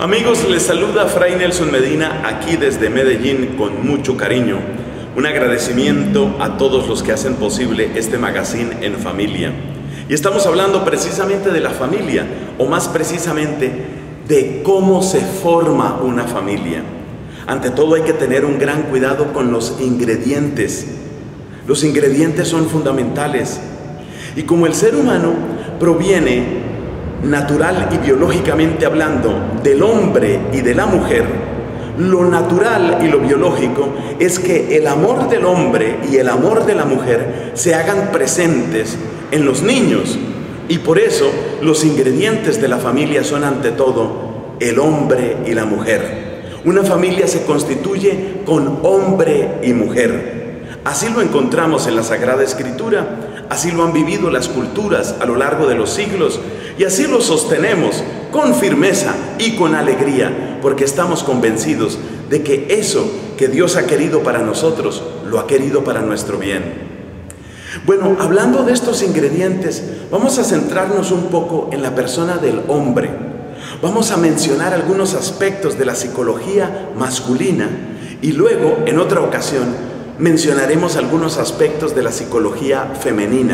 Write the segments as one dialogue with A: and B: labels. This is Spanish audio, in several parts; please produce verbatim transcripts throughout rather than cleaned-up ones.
A: Amigos, les saluda Fray Nelson Medina aquí desde Medellín con mucho cariño. Un agradecimiento a todos los que hacen posible este magazine en familia. Y estamos hablando precisamente de la familia, o más precisamente de cómo se forma una familia. Ante todo hay que tener un gran cuidado con los ingredientes. Los ingredientes son fundamentales. Y como el ser humano proviene natural y biológicamente hablando del hombre y de la mujer, lo natural y lo biológico es que el amor del hombre y el amor de la mujer se hagan presentes en los niños, y por eso los ingredientes de la familia son ante todo el hombre y la mujer. Una familia se constituye con hombre y mujer. Así lo encontramos en la Sagrada Escritura, así lo han vivido las culturas a lo largo de los siglos, y así lo sostenemos con firmeza y con alegría, porque estamos convencidos de que eso que Dios ha querido para nosotros, lo ha querido para nuestro bien. Bueno, hablando de estos ingredientes, vamos a centrarnos un poco en la persona del hombre. Vamos a mencionar algunos aspectos de la psicología masculina y luego, en otra ocasión, mencionaremos algunos aspectos de la psicología femenina.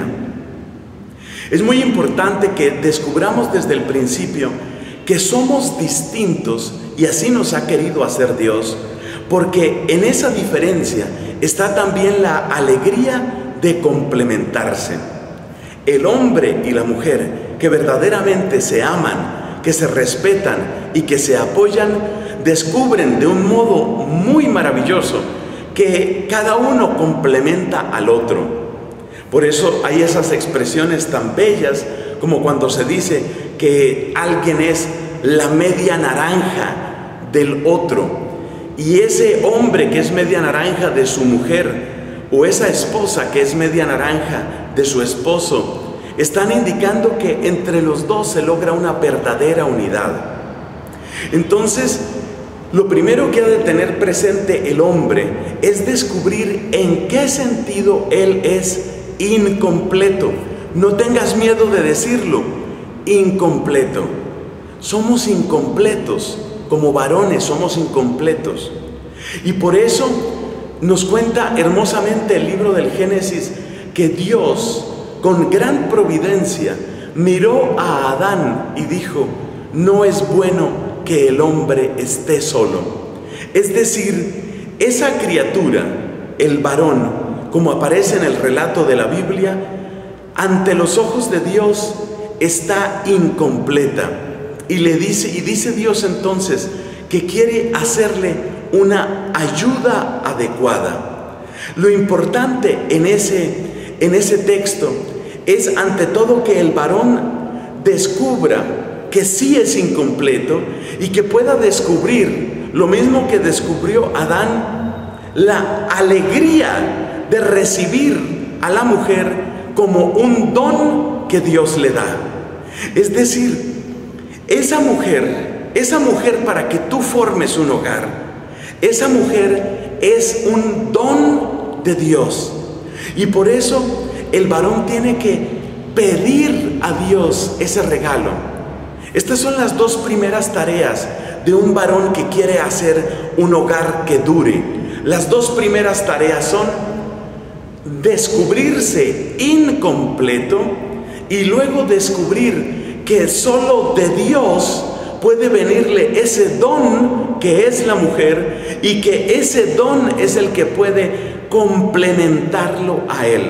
A: Es muy importante que descubramos desde el principio que somos distintos, y así nos ha querido hacer Dios, porque en esa diferencia está también la alegría de complementarse. El hombre y la mujer que verdaderamente se aman, que se respetan y que se apoyan, descubren de un modo muy maravilloso que cada uno complementa al otro. Por eso hay esas expresiones tan bellas como cuando se dice que alguien es la media naranja del otro, y ese hombre que es media naranja de su mujer, o esa esposa que es media naranja de su esposo, están indicando que entre los dos se logra una verdadera unidad. Entonces, lo primero que ha de tener presente el hombre es descubrir en qué sentido él es incompleto. No tengas miedo de decirlo, incompleto. Somos incompletos, como varones somos incompletos. Y por eso nos cuenta hermosamente el libro del Génesis que Dios, con gran providencia, miró a Adán y dijo: no es bueno que el hombre esté solo. Es decir, esa criatura, el varón, como aparece en el relato de la Biblia, ante los ojos de Dios está incompleta. Y le dice, y dice Dios entonces que quiere hacerle una ayuda adecuada. Lo importante en ese, en ese texto es ante todo que el varón descubra que sí es incompleto y que pueda descubrir, lo mismo que descubrió Adán, la alegría de recibir a la mujer como un don que Dios le da. Es decir, esa mujer, esa mujer para que tú formes un hogar, esa mujer es un don de Dios. Y por eso el varón tiene que pedir a Dios ese regalo. Estas son las dos primeras tareas de un varón que quiere hacer un hogar que dure. Las dos primeras tareas son descubrirse incompleto y luego descubrir que solo de Dios puede venirle ese don que es la mujer, y que ese don es el que puede complementarlo a él.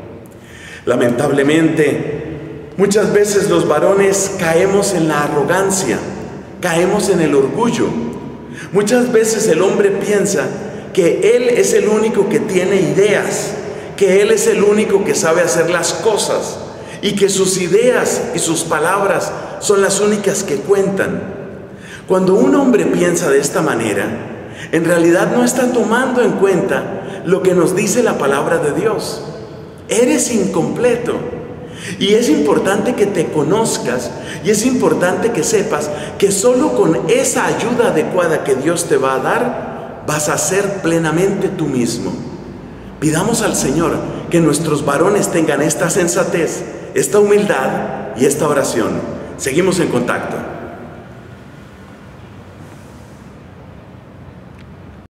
A: Lamentablemente, muchas veces los varones caemos en la arrogancia, caemos en el orgullo. Muchas veces el hombre piensa que él es el único que tiene ideas, que él es el único que sabe hacer las cosas, y que sus ideas y sus palabras son las únicas que cuentan. Cuando un hombre piensa de esta manera, en realidad no está tomando en cuenta lo que nos dice la palabra de Dios. Eres incompleto. Y es importante que te conozcas, y es importante que sepas que solo con esa ayuda adecuada que Dios te va a dar, vas a ser plenamente tú mismo. Pidamos al Señor que nuestros varones tengan esta sensatez, esta humildad y esta oración. Seguimos en contacto.